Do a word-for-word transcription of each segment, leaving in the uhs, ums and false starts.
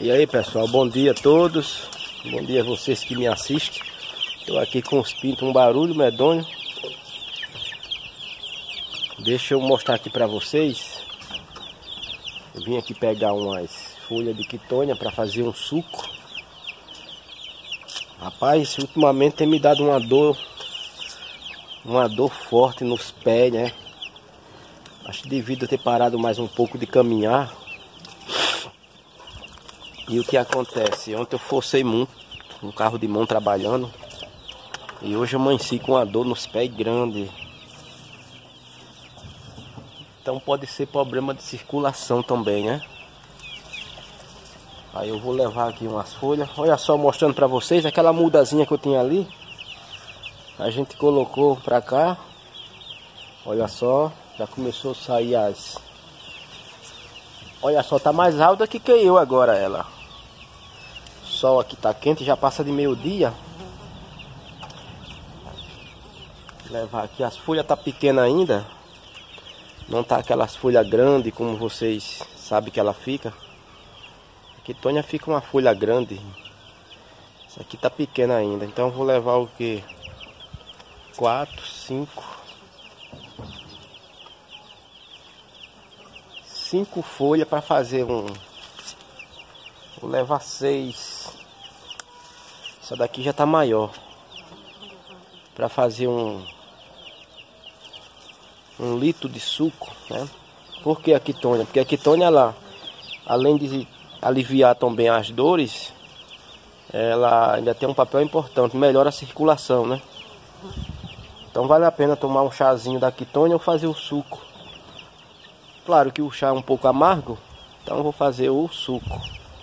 E aí pessoal, bom dia a todos. Bom dia a vocês que me assistem. Estou aqui com os pintos, um barulho medonho. Deixa eu mostrar aqui para vocês. Eu vim aqui pegar umas folhas de quitônia para fazer um suco. Rapaz, ultimamente tem me dado uma dor, uma dor forte nos pés, né? Acho que devido a ter parado mais um pouco de caminhar. E o que acontece? Ontem eu forcei muito um carro de mão trabalhando. E hoje eu amanheci com uma dor nos pés grande. Então pode ser problema de circulação também, né? Aí eu vou levar aqui umas folhas. Olha só, mostrando pra vocês aquela mudazinha que eu tinha ali. A gente colocou pra cá. Olha só, já começou a sair as... Olha só, tá mais alta que que eu agora ela. O sol aqui tá quente, já passa de meio-dia. Levar aqui, as folhas tá pequena ainda. Não tá aquelas folhas grandes como vocês sabem que ela fica. A quitônia fica uma folha grande. Essa aqui tá pequena ainda, então eu vou levar o que? Quatro, cinco... Cinco folhas para fazer um. Vou levar seis. Essa daqui já tá maior. Para fazer um. Um litro de suco, né? Por que a quitônia? Porque a quitônia, ela, além de aliviar também as dores, ela ainda tem um papel importante, melhora a circulação, né? Então vale a pena tomar um chazinho da quitônia ou fazer o suco. Claro que o chá é um pouco amargo, então eu vou fazer o suco.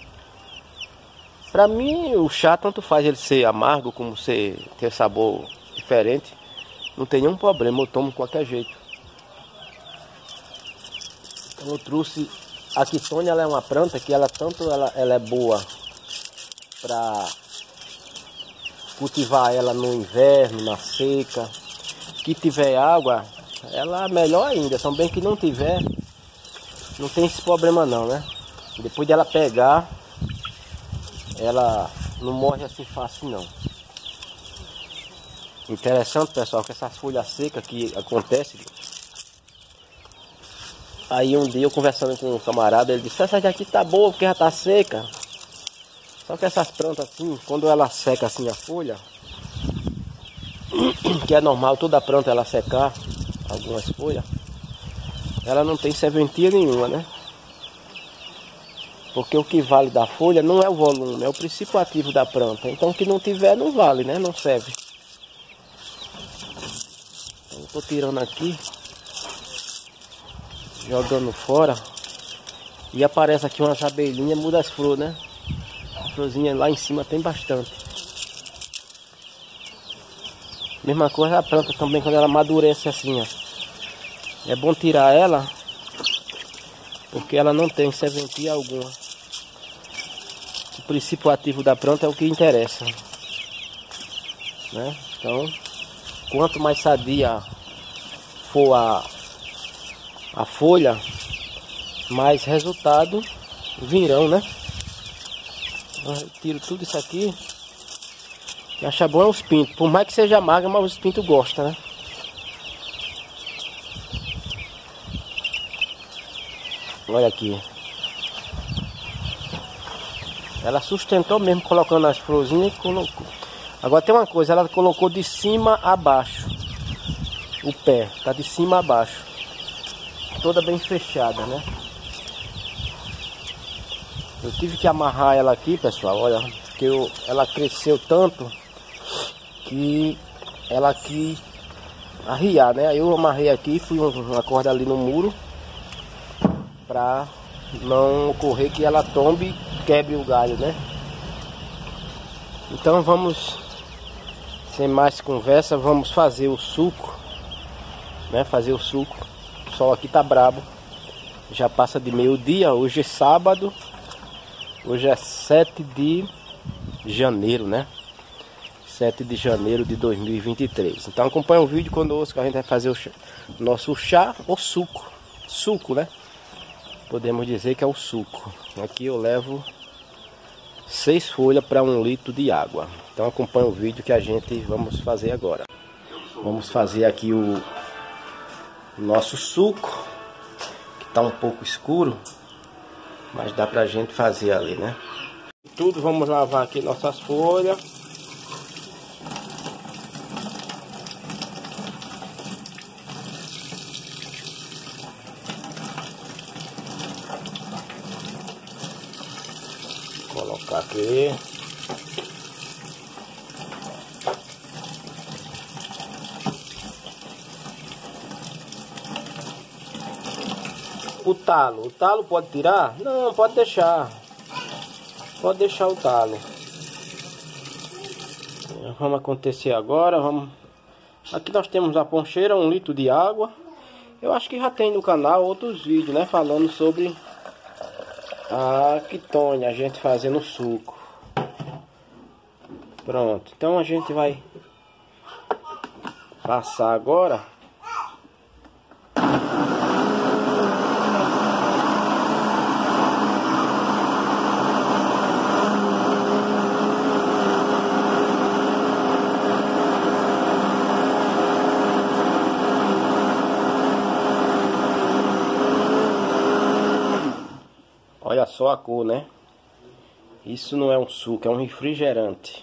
Pra mim, o chá tanto faz ele ser amargo como ser, ter sabor diferente. Não tem nenhum problema, eu tomo de qualquer jeito. Então eu trouxe... A quitônia, ela é uma planta que ela tanto ela, ela é boa para cultivar ela no inverno, na seca. Que tiver água, ela é melhor ainda. Também que não tiver... Não tem esse problema não, né? Depois de ela pegar, ela não morre assim fácil não. Interessante, pessoal, que essas folhas secas que acontecem. Aí um dia eu conversando com um camarada, ele disse, essa daqui tá boa porque já tá seca. Só que essas plantas assim, quando ela seca assim a folha, que é normal toda planta ela secar algumas folhas, ela não tem serventia nenhuma, né? Porque o que vale da folha não é o volume, é o princípio ativo da planta. Então o que não tiver não vale, né? Não serve. Então, eu tô tirando aqui, jogando fora. E aparece aqui umas abelhinhas, muda as flores, né? A florzinha lá em cima tem bastante. Mesma coisa a planta também quando ela amadurece assim, ó. É bom tirar ela, porque ela não tem serventia alguma. O princípio ativo da planta é o que interessa, né? Então, quanto mais sadia for a, a folha, mais resultado virão, né? Eu tiro tudo isso aqui. Que acha bom é os pintos. Por mais que seja amarga, mas os pintos gostam, né? Olha aqui. Ela sustentou mesmo colocando as florzinhas e colocou. Agora tem uma coisa, ela colocou de cima a baixo. O pé, tá de cima a baixo. Toda bem fechada, né? Eu tive que amarrar ela aqui, pessoal, olha. Porque eu, ela cresceu tanto que ela aqui arriar, né? Aí eu amarrei aqui, fui uma corda ali no muro. Para não ocorrer que ela tombe e quebre o galho, né? Então vamos, sem mais conversa, vamos fazer o suco, né? Fazer o suco. O sol aqui tá brabo. Já passa de meio-dia, hoje é sábado. Hoje é sete de janeiro, né? sete de janeiro de dois mil e vinte e três. Então acompanha o vídeo conosco, a gente vai fazer o chá, nosso chá ou suco. Suco, né? Podemos dizer que é o suco. Aqui eu levo seis folhas para um litro de água. Então acompanha o vídeo que a gente vamos fazer agora. Vamos fazer aqui o nosso suco, que está um pouco escuro, mas dá pra gente fazer ali, né? Tudo, vamos lavar aqui nossas folhas. Colocar aqui. O talo, o talo pode tirar? Não, pode deixar. Pode deixar o talo. Vamos acontecer agora, vamos... Aqui nós temos a poncheira, um litro de água. Eu acho que já tem no canal outros vídeos, né? Falando sobre a quitônia, a gente fazendo suco. Pronto, então a gente vai passar agora. Olha só a cor, né? Isso não é um suco, é um refrigerante.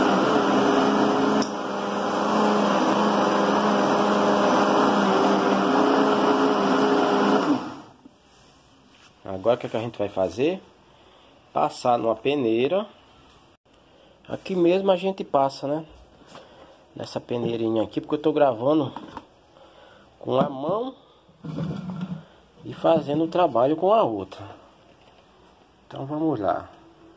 Agora o que, é que a gente vai fazer? Passar numa peneira. Aqui mesmo a gente passa, né? Nessa peneirinha aqui, porque eu tô gravando com a mão e fazendo o trabalho com a outra. Então vamos lá.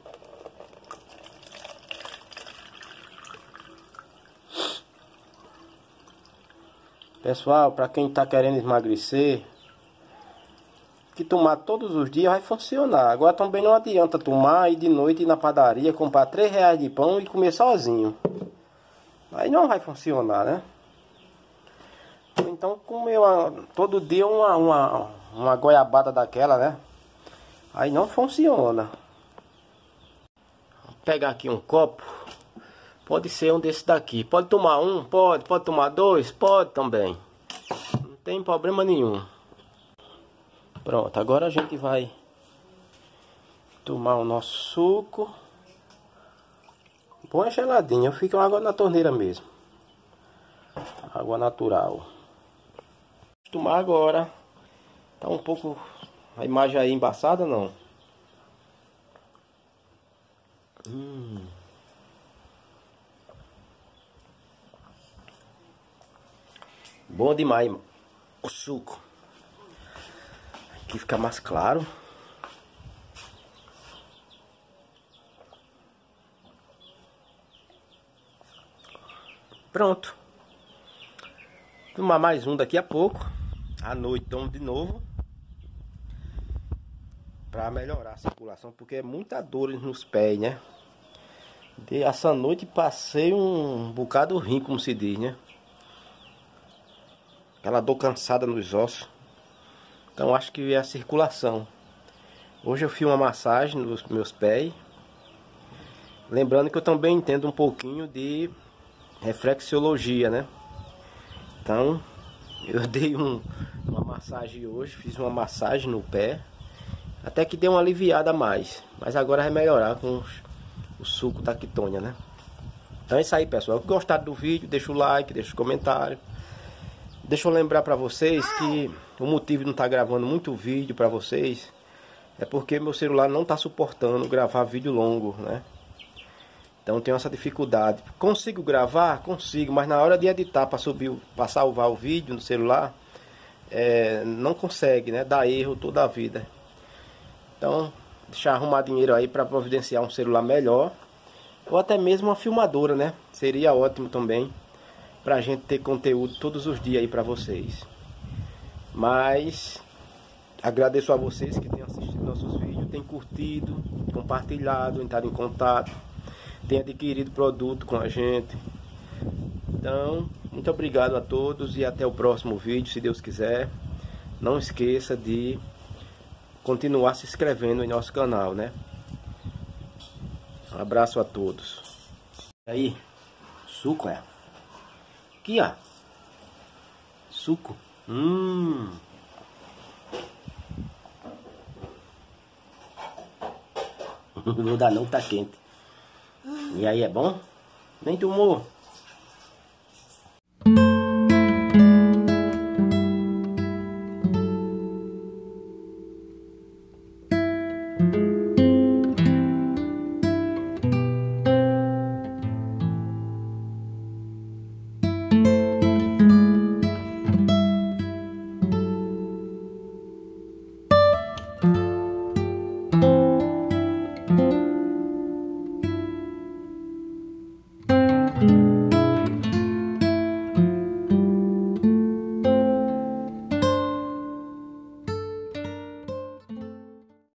Pessoal, para quem está querendo emagrecer, que tomar todos os dias vai funcionar. Agora também não adianta tomar e de noite ir na padaria comprar três reais de pão e comer sozinho. Aí não vai funcionar, né? Então comer uma, todo dia uma, uma, uma goiabada daquela, né? Aí não funciona. Vou pegar aqui um copo. Pode ser um desse daqui. Pode tomar um? Pode. Pode tomar dois? Pode também. Não tem problema nenhum. Pronto, agora a gente vai tomar o nosso suco. Põe geladinho. Fica água na torneira mesmo. Água natural. Vou tomar agora. Tá um pouco... A imagem aí embaçada, não? Hum. Bom demais o suco. Aqui fica mais claro. Pronto. Tomar mais um daqui a pouco. À noite tomo de novo. Para melhorar a circulação, porque é muita dor nos pés, né? De essa noite passei um bocado ruim, como se diz, né? Aquela dor cansada nos ossos. Então acho que é a circulação. Hoje eu fiz uma massagem nos meus pés. Lembrando que eu também entendo um pouquinho de reflexologia, né? Então eu dei um, uma massagem hoje, fiz uma massagem no pé. Até que deu uma aliviada a mais. Mas agora vai melhorar com os, o suco da quitônia, né? Então é isso aí, pessoal. Se gostaram do vídeo, deixa o like, deixa o comentário. Deixa eu lembrar pra vocês que o motivo de não estar gravando muito vídeo pra vocês é porque meu celular não está suportando gravar vídeo longo, né? Então tenho essa dificuldade. Consigo gravar? Consigo, mas na hora de editar para subir, para salvar o vídeo no celular, é, não consegue, né? Dá erro toda a vida. Então, deixar arrumar dinheiro aí para providenciar um celular melhor. Ou até mesmo uma filmadora, né? Seria ótimo também. Pra gente ter conteúdo todos os dias aí pra vocês. Mas agradeço a vocês que têm assistido nossos vídeos, têm curtido, compartilhado, entrado em contato, têm adquirido produto com a gente. Então, muito obrigado a todos e até o próximo vídeo, se Deus quiser. Não esqueça de continuar se inscrevendo em nosso canal, né? Um abraço a todos. E aí, suco é? Aqui, ó. Suco. Hum. Não vou dar não, tá quente. E aí, é bom? Nem tomou?